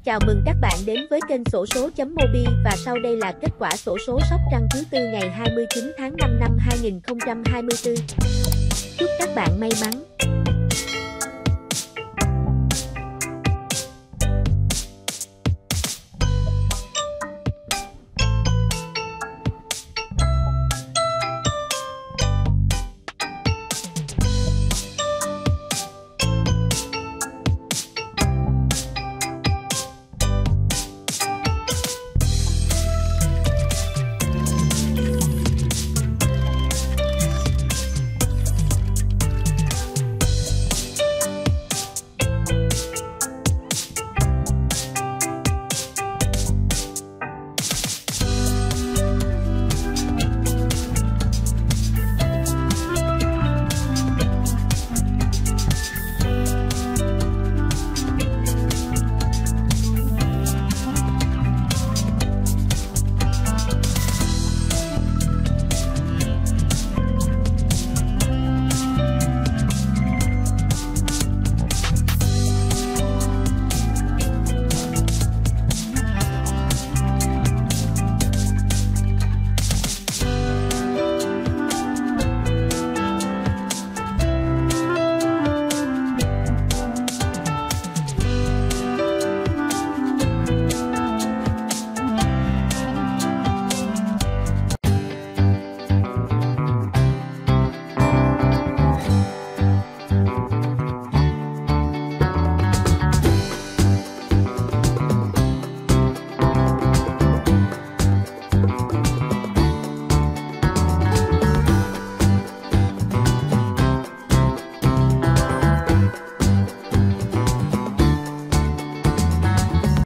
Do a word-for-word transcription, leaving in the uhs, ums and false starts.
Chào mừng các bạn đến với kênh xổ số.mobi và sau đây là kết quả xổ số Sóc Trăng thứ tư ngày hai mươi chín tháng năm năm hai nghìn không trăm hai mươi tư. Chúc các bạn may mắn.